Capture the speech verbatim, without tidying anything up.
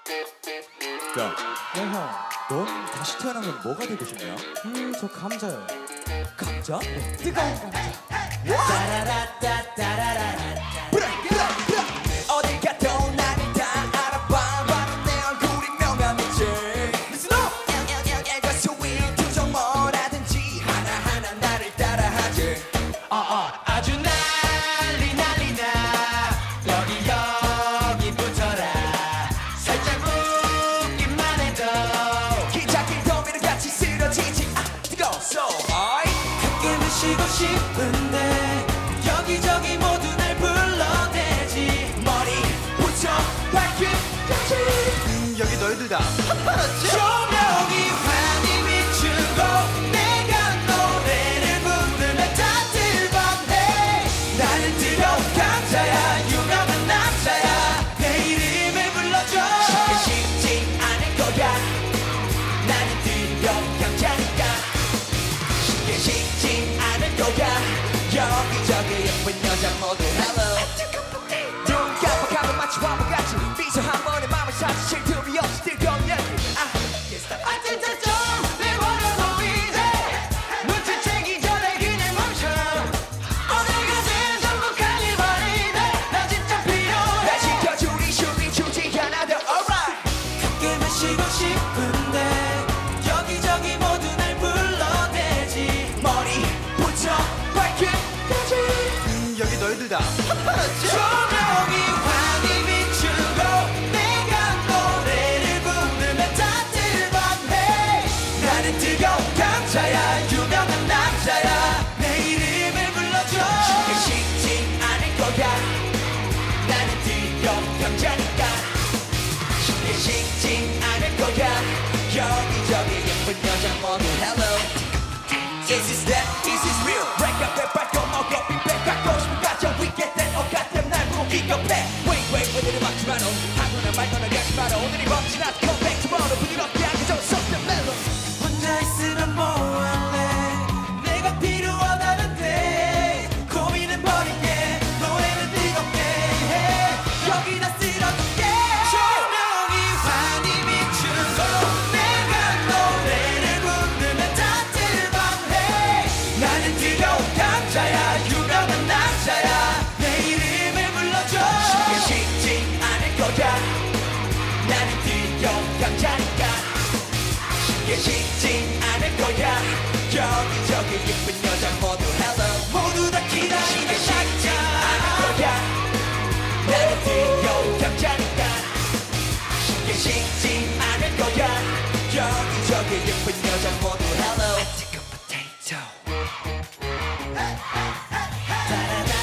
야, 네 형. 넌 다시 태어나면 뭐가 되고 싶냐? 음, 저 감자요. 감자? 네, 뜨거운 감자. 어딜 가도 나를 다 알아봐. 바로 내 얼굴이 명함이지. 일거수일 투정 뭐라든지 하나하나 나를 따라하지. 어, 어, 아주 난리 난리나 여기 여기 붙어라 살짝 웃기만 해도 기차길 도미를 같이 쓰러지지. 아 뜨거워서 가끔은 쉬고 싶은데 여기저기 모두 날 불러대지 머리부터 발끝까지. 음, 여기 너희들다 조명이 환히 비추고 내가 노래를 부르면 다들 반해 나는 뜨거운 감자야 유명한 남자야 내 이름을 불러줘 쉽게 쉽지 않을 거야. 나는 뜨거운 감자니까. 쉽게 쉽지 않을 거야. 여기저기 예쁜 여자 모두 hello. 눈 깜빡하면 마치 화보같이 미소 한 번에 마음을 사지. 쉴 틈이 없이 뜨거운 열기. 아 yes, stop. 아 진짜 좀 내버려둬 이제 눈치채기 전에 그냥 멈춰 어딜 가든 전부 카니발이네 나 진짜 필요해 날 지켜주리 춤이 추지 않아도 alright. 가끔은 쉬고 싶은데 여기저기 모두 날 불러대지 머리부터 발끝까지. 음, 여기 너희들다 조명이 환히 비추고 내가 노래를 부르면 다들 반해 나는 뜨거운 감자야 유명한 남자야 내 이름을 불러줘 쉽게 쉽지 않을 거야. 나는 뜨거운 감자니까. 쉽게 쉽지 않을 거야. 여기저기 예쁜 여자 모두 hello. Is this that? Is this real? break up 내 발톱 먹어 빅백 갖고 싶은 가져 we get that oh goddamn 날 부르고 기겁해. wait wait 오늘은 막지 마라 하루는 말거나 가지 마라. 오늘이 멋진 날 come back tomorrow 부드럽게 안겨줘 something mellow. 혼자 있으면 뭐할래 내가 필요하다는데 고민은 버릴게 노래는 뜨겁게 해 여기다 쓸어둘게 조명이 환히 비추고 내가 노래를 부르면 다들 반해 나는 뜨거운 감자야 유명한 남자야 내 이름을 불러줘 쉽게 쉽지 않을 거야. 나는 뜨거운 감자니까. 쉽게 쉽지 않을 거야. 여기저기 예쁜 여자 모두 hello. 모두 다 기다리는 쉽게 쉽지 않을 거야. 나는 뜨거운 감자니까. 쉽게 쉽지 않을 거야. 여기저기 예쁜 여자 모두 hello. I take a potato.